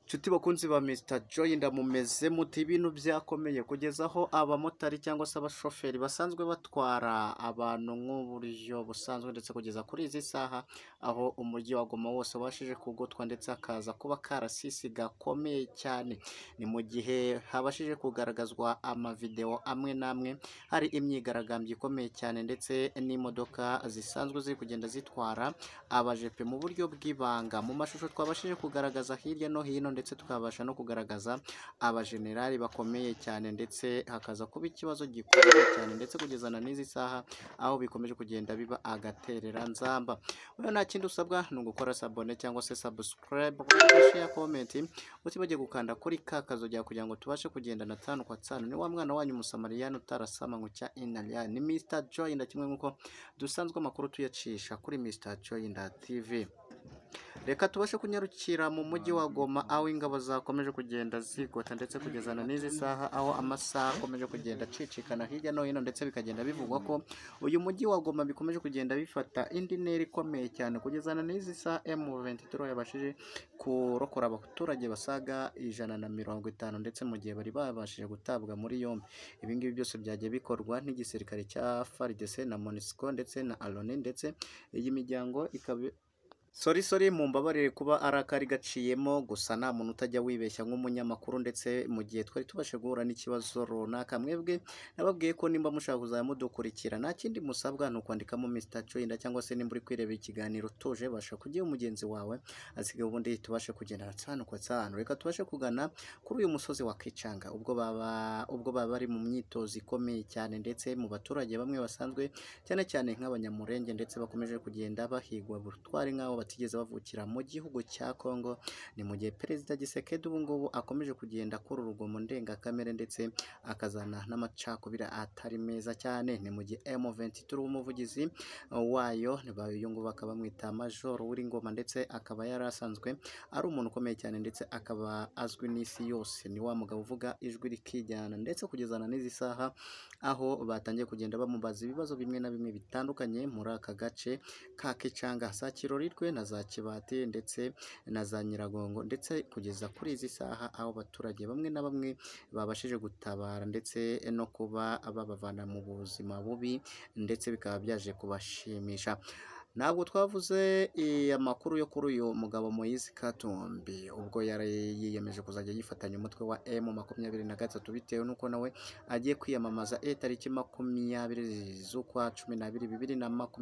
Nshuti bakunzi ba Mr Joy ndamumeze muti ibintu byakomeye kugeza aho abamotari cyangwa se abashoferi basanzwe batwara abantu nk'uburyo busanzwe ndetse kugeza kuri izi saha aho umujyi wa Goma wose washije kugotwa ndetse akaza kuba karasisi gakomeye cyane. Ni mu gihe habashije kugaragazwa amavideo amwe namwe hari imyigaragambyo ikomeye cyane ndetse n'imodoka zisanzwe ziri kugenda zitwara abajepe mu buryo bw'ibanga. Mu mashusho twabashije kugaragaza hirya no hino ndetse tukabasha no kugaragaza abajenerali bakomeye cyane ndetse hakaza kuba ikibazo gikomeye cyane ndetse kugezana n'izi saha aho bikomeje kugenda biba agaterera nzamba. Wewe nta kindi usabwa ni ugukora sabone cyangwa se subscribe, share, comment, utibagiye gukanda kuri kakazo rya kugira ngo tubashe kugendana tanu kwa tanu. Ni wa mwana wanyu Musamariyani utarasama ngo cya Inambara. Ni Mr Joy ndakimwe nkuko dusanzwe amakuru tuyacisha kuri Mr Joy TV. Reka tubashe kunyarukira mu mujyi wa Goma aho ingabo zakomeje kugenda zigota ndetse kugezana n'izi saha aho amasaha akomeje kugenda acicikana hirya no hino ndetse bikagenda bivugwa ko uyu mujyi wa Goma bikomeje kugenda bifata indi ntera ikomeye cyane kugezana n'izi saha. M23 yabashije kurokora abaturage basaga 150 ndetse mu gihe bari babashije gutabwa muri yombi. Ibi ngibi byose byagiye bikorwa n'igisirikare cya FARDC na MONUSCO ndetse na ALONE ndetse iyi miryango ikaba Sorry mumbabarire kuba arakari gaciyemo gusa nta muntu utajya wibeshya nk'umunyamakuru ndetse mu gihe twari tubashe guhura n'ikibazo runaka. Mwebwe nababwiye ko nimba mushaka kuzajya mudukurikira nta kindi musabwa ni ukwandikamo Mr Joy cyangwa se nimba uri kwireba ikiganiro tuje basha kugira umugenzi wawe asigaye ubundi tubashe kugenda tsano kwa tsano. Reka tubashe kugana kuri uyu musozi wa Kicanga ubwo baba bari mu myitozo ikomeye cyane ndetse mu baturage bamwe basanzwe cyane nk'abanyamurenge ndetse bakomeje kugenda bahigwa butwari nk'aho batigeze bavukira mu gihugu cya Congo. Ni mu gihe Perezida Tshiseked ubu ngubu akomeje kugenda kuri urugomo ndengakamere ndetse akazana n'amacakubiri atari meza cyane. Ni mu gihe M23 umuvugizi wayo uyu ngubu akaba bamwita Major w'Ingoma ndetse akaba yarasanzwe ari umuntu ukomeye cyane ndetse akaba azwi n'isi yose. Ni wa mugabo uvuga ijwi rikijyana ndetse kugezana n'izi saha aho batangiye kugenda bamubaza ibibazo bimwe na bimwe bitandukanye muri aka gace ka Kicanga, sa Kirorirwe na za Kibati ndetse na za Nyiragongo ndetse kugeza kuri izi saha aho abaturage bamwe na bamwe babashije gutabara ndetse no kuba babavana mu buzima bubi ndetse bikaba byaje kubashimisha. Ntabwo twavuze amakuru yo kuri uyu mugabo Moise Katumbi ubwo yari yiyemeje kuzajya yifatanya umutwe wa M23 bitewe nuko nawe agiye kwiyamamaza tariki 20 z'ukwa 12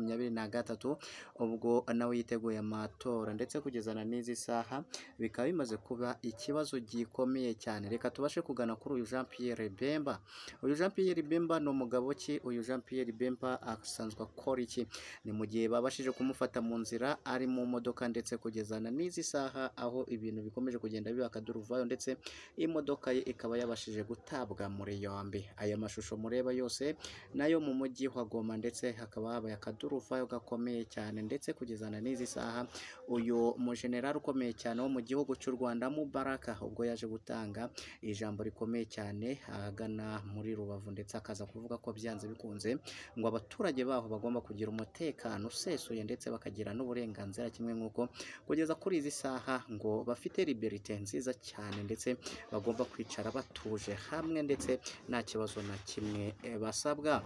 2023 ubwo nawe yiteguye amatora ndetse kugezana n'izi saha bikaba bimaze kuba ikibazo gikomeye cyane. Reka tubashe kugana kuri uyu Jean Pierre Bemba. Uyu Jean Pierre Bemba no mugabo ki? Uyu Jean Pierre Bemba asanzwe akora iki? Ni mu gihe babashije kumufata mu nzira ari mu modoka ndetse kugezana n'izi saha aho ibintu bikomeje kugenda biba Akaduruvayo ndetse imodoka ye ikaba yabashije gutabwa muri yombi. Aya mashusho mureba yose nayo mu mujyi wa Goma ndetse hakaba habaye Akaduruvayo gakomeye cyane ndetse kugezana n'izi saha uyu mujenerali ukomeye cyane wo mu gihugu cy'u Rwanda Mubaraka ubwo yaje gutanga ijambo rikomeye cyane ahagana muri Rubavu ndetse akaza kuvuga ko byanze bikunze ngo abaturage baho bagomba kugira umutekano usesuye ndetse bakagira n'uburenganzira kimwe nk'uko kugeza kuri izi saha ngo bafite liberite nziza cyane ndetse bagomba kwicara batuje hamwe ndetse nta kibazo na kimwe basabwa.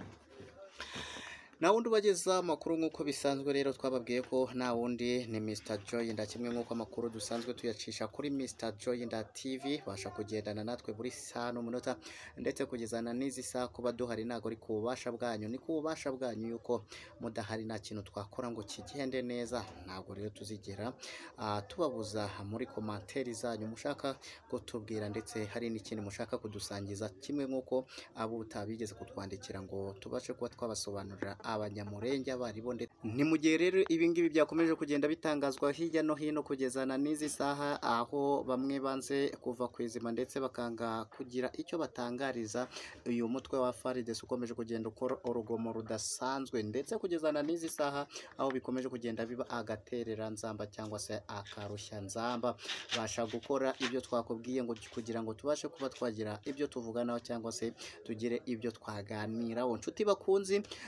Na wundi bageza amakuru nk'uko bisanzwe rero twababwiye ko nta wundi ni Mr Joy kimwe nk'uko amakuru dusanzwe tuyacisha kuri Mr Joy TV basha kugendana natwe buri saha n'umunota ndetse kugezana n'izi saha kuba duhari ntago ari ku bubasha bwanyu, ni ku bubasha bwanyu yuko mudahari nta kintu twakora ngo kigende neza. Ntabwo rero tuzigera tubabuza muri komanteri zanyu mushaka kutubwira ndetse hari n'ikindi mushaka kudusangiza kimwe nk'uko abo utabigeze kutwandikira ngo tubashe kuba twabasobanurira abanyamurenge abaribo ndetse ni mu gihe rero ibi ngibi byakomeje kugenda bitangazwa hirya no hino kugezana n'izi saha aho bamwe banze kuva ku izima ndetse bakanga kugira icyo batangariza uyu mutwe wa FARDC ukomeje kugenda ukora urugomo rudasanzwe ndetse kugezana n'izi saha aho bikomeje kugenda biba agaterera nzamba cyangwa se akarushya nzamba. Basha gukora ibyo twakubwiye ngo kugira ngo tubashe kuba twagira ibyo tuvuganaho cyangwa se tugire ibyo twaganiraho. Nshuti bakunzi nk'uko rero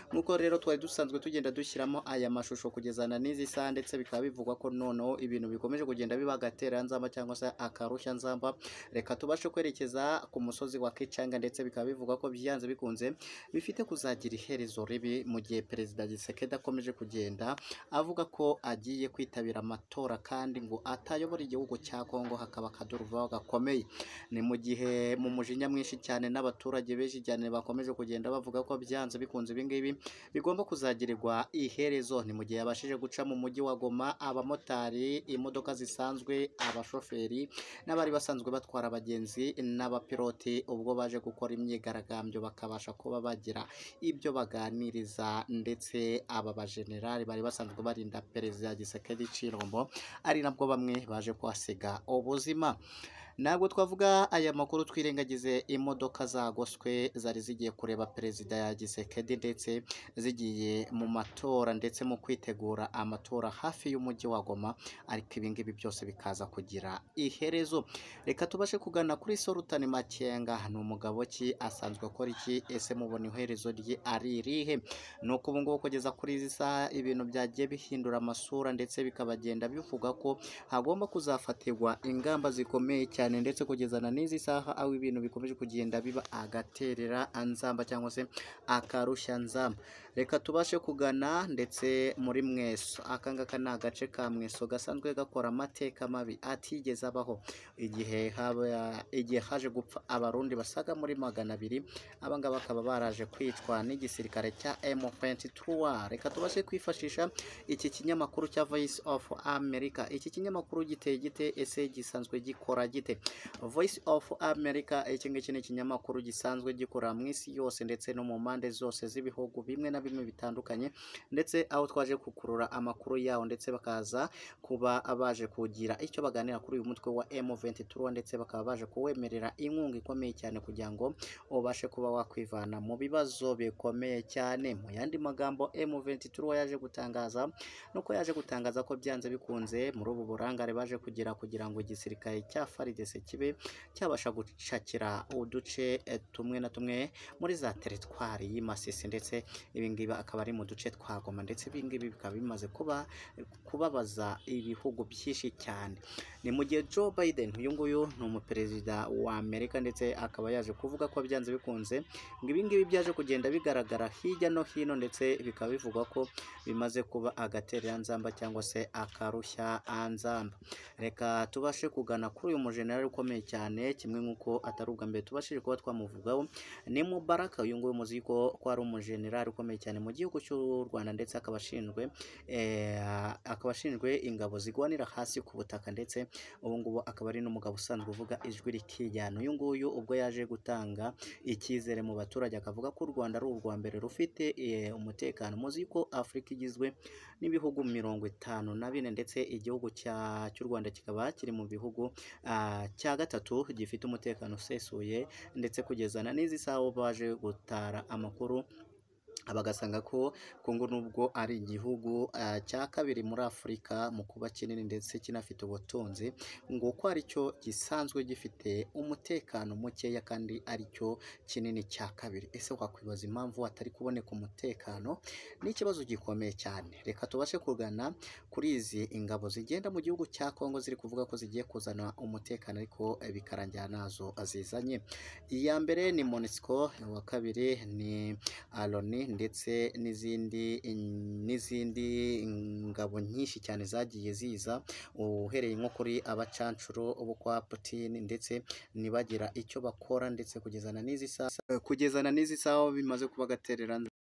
rero twari dusanzwe tugenda dushyiramo aya mashusho kugezana n'izi saha, ndetse bikaba bivugwa ko noneho ibintu bikomeje kugenda biba agatereranzamba cyangwa se akarushya nzamba. Reka tubashe kwerekeza ku musozi wa Kicanga, ndetse bikaba bivugwa ko byanze bikunze bifite kuzagira iherezo ribi mu gihe Perezida Tshiseked akomeje kugenda avuga ko agiye kwitabira amatora kandi ngo atayobora igihugu cya Congo, hakaba Akaduruvayo gakomeye. Ni mu gihe mu mujinya mwinshi cyane n'abaturage benshi cyane bakomeje kugenda bavuga ko byanze bikunze ibingibi bigomba kuzagirirwa iherezo. Ni mu gihe yabashije guca mu mujyi wa Goma abamotari, imodoka zisanzwe, abashoferi n'abari basanzwe batwara abagenzi n'abapiloti, ubwo baje gukora imyigaragambyo bakabasha kuba bagira ibyo baganiriza, ndetse aba bajenerali bari basanzwe barinda Perezida Tshiseked Chilombo ari nabwo bamwe baje kuhasiga ubuzima. Ntabwo twavuga aya makuru twirengagize imodoka zagoswe zari zigiye kureba Perezida Tshiseked, ndetse zigiye mu matora ndetse mu kwitegura amatora hafi y'umujyi wa Goma, ariko ibingibi byose bikaza kugira iherezo. Reka tubashe kugana kuri Sultan Makenga. Ni umugabo ki? Asanzwe akora iki? Ese mubona iherezo rye ari irihe? Nuko ubu ngubu kugeza kuri izi saha ibintu byagiye bihindura amasura, ndetse bikabagenda bivuga ko hagomba kuzafatirwa ingamba zikomeye cyane, ndetse kugezana n'izi saha aho ibintu bikomeje kugenda biba agaterera anzamba cyangwa se akarushya nzamba. Reka tubashe kugana ndetse muri Mweso. Akangaka ni agace ka Mweso gasanzwe gakora amateka mabi atigeze abaho, igihe haje gupfa abarundi basaga muri 200. Abangaba bakaba baraje kwicwa n'igisirikare cya M23. Reka tubashe kwifashisha iki kinyamakuru cya Voice of America. Iki kinyamakuru giteye gite? Ese gisanzwe gikora gite? Voice of America iki ngiki ni ikinyamakuru gisanzwe gikora mu isi yose ndetse no mu mpande zose z'ibihugu bimwe na bimwe bitandukanye, ndetse aho twaje kukurura amakuru yawo, ndetse bakaza kuba baje kugira icyo baganira kuri uyu mutwe wa M23, ndetse bakaba baje kuwemerera inkunga ikomeye cyane kugira ngo ubashe kuba wakwivana mu bibazo bikomeye cyane. Mu yandi magambo M23 yaje gutangaza nuko yaje gutangaza ko byanze bikunze muri ubu burangare baje kugira ngo igisirikare cya FARDC kibe cyabasha gucakira uduce tumwe na tumwe muri za teritwari y'Imasisi, ndetse ibingibi akaba ari mu duce twa Goma, ndetse ibingibi bikaba bimaze kubabaza ibihugu byinshi cyane. Ni mu gihe Joe Biden, uyu nguyu ni umuperezida wa Amerika, ndetse akaba yaje kuvuga ko byanze bikunze ngo ibingibi byaje kugenda bigaragara hirya no hino, ndetse bikaba bivugwa ko bimaze kuba agaterera nzamba cyangwa se akarushya anzamba. Reka tubashe kugana kuri uyu mujenerali ukomeye cyane, kimwe nk'uko atari ubwa mbere tubashije kuba twamuvugaho. Ni Mubaraka. Uyu nguyu muzi ko ari umujenerali ukomeye cyane mu gihugu cy'u Rwanda, ndetse akaba ashinzwe ingabo zigwanira hasi ku butaka, ndetse ubu ngubu akaba ari n'umugabo usanzwe uvuga ijwi rikijyana. Uyu nguyu ubwo yaje gutanga icyizere mu baturage, akavuga ko u Rwanda ari urwa mbere rufite umutekano. Muzi ko Afurika igizwe n'ibihugu 54, ndetse igihugu cy'u Rwanda kikaba kiri mu bihugu cya gatatu gifite umutekano usesuye, ndetse kugezana n'izi saha baje gutara amakuru bagasanga ko Congo nubwo ari igihugu cya kabiri muri Afurika mu kuba kinini ndetse kinafite ubutunzi, ngo ko ari cyo gisanzwe gifite umutekano mukeya kandi ari cyo kinini cya kabiri. Ese wakwibaza impamvu atari kuboneka umutekano? Ni ikibazo gikomeye cyane. Reka tubashe kugana kuri izi ingabo zigenda mu gihugu cya Congo ziri kuvuga ko zigiye kuzana umutekano, ariko bikarangira nazo azizanye. Iya mbere ni MONUSCO, wa kabiri ni Aroni, ndetse n'izindi ngabo nyinshi cyane zagiye ziza, uhereye nko kuri abacancuro bo kwa Putin, ndetse nibagira icyo bakora, ndetse kugezana n'izi saha bimaze kuba gaterera